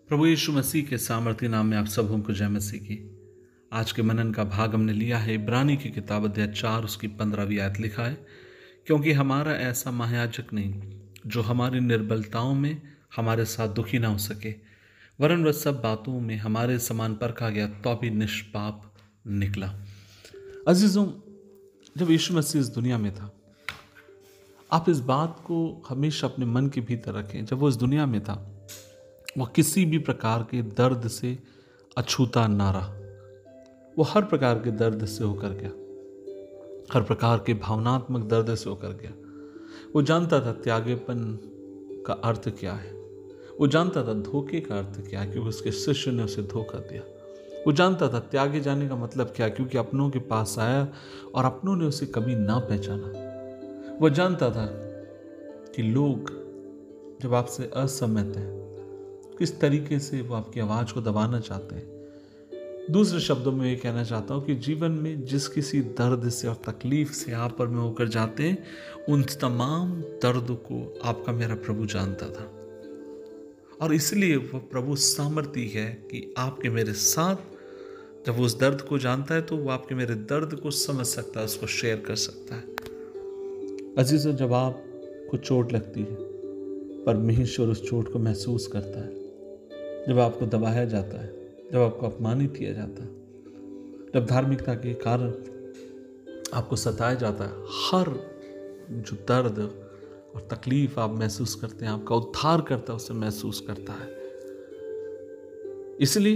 प्रभु यीशु मसीह के सामर्थ्य नाम में आप सबों को जय मसीह की। आज के मनन का भाग हमने लिया है इब्रानी की किताब अध्याय 4 उसकी 15वीं आयत। लिखा है, क्योंकि हमारा ऐसा महायाजक नहीं जो हमारी निर्बलताओं में हमारे साथ दुखी ना हो सके, वरन वह सब बातों में हमारे समान परखा गया तो भी निष्पाप निकला। अजीजों, जब यीशु मसीह इस दुनिया में था, आप इस बात को हमेशा अपने मन के भीतर रखें। जब वो इस दुनिया में था, वह किसी भी प्रकार के दर्द से अछूता ना रहा। वो हर प्रकार के दर्द से होकर गया, हर प्रकार के भावनात्मक दर्द से होकर गया। वो जानता था त्यागेपन का अर्थ क्या है, वो जानता था धोखे का अर्थ क्या है, क्योंकि उसके शिष्य ने उसे धोखा दिया। वो जानता था त्यागे जाने का मतलब क्या, क्योंकि अपनों के पास आया और अपनों ने उसे कभी ना पहचाना। वो जानता था कि लोग जब आपसे असहमत हैं, किस तरीके से वो आपकी आवाज़ को दबाना चाहते हैं। दूसरे शब्दों में ये कहना चाहता हूँ कि जीवन में जिस किसी दर्द से और तकलीफ से आप और मैं होकर जाते हैं, उन तमाम दर्द को आपका मेरा प्रभु जानता था। और इसलिए वह प्रभु सामर्थ्य है कि आपके मेरे साथ, जब वो उस दर्द को जानता है तो वो आपके मेरे दर्द को समझ सकता है, उसको शेयर कर सकता है। अजीजों, जब आपको चोट लगती है, परमेश्वर उस चोट को महसूस करता है। जब आपको दबाया जाता है, जब आपको अपमानित किया जाता है, जब धार्मिकता के कारण आपको सताया जाता है, हर जो दर्द और तकलीफ आप महसूस करते हैं, आपका उद्धार करता है उसे महसूस करता है। इसलिए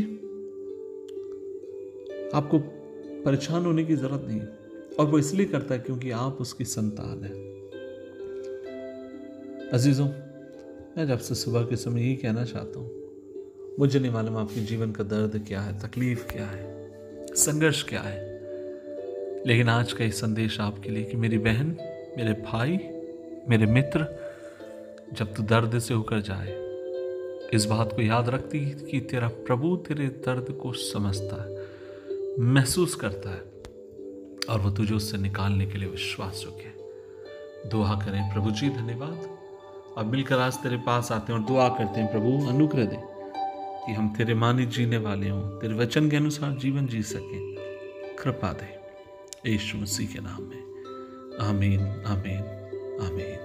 आपको परेशान होने की जरूरत नहीं है, और वो इसलिए करता है क्योंकि आप उसकी संतान हैं। अजीजों, मैं जब से सुबह के समय यही कहना चाहता हूँ, मुझे नहीं मालूम आपके जीवन का दर्द क्या है, तकलीफ क्या है, संघर्ष क्या है, लेकिन आज का ये संदेश आपके लिए कि मेरी बहन, मेरे भाई, मेरे मित्र, जब तू दर्द से होकर जाए, इस बात को याद रखती कि तेरा प्रभु तेरे दर्द को समझता है, महसूस करता है, और वो तुझे उससे निकालने के लिए विश्वास योग्य है। दुआ करें। प्रभु जी धन्यवाद, अब मिलकर आज तेरे पास आते हैं और दुआ करते हैं, प्रभु अनुग्रह दे कि हम तेरे मानित जीने वाले हों, तेरे वचन के अनुसार जीवन जी सकें। कृपा दे यीशु मसीह के नाम में। आमीन, आमीन, आमीन।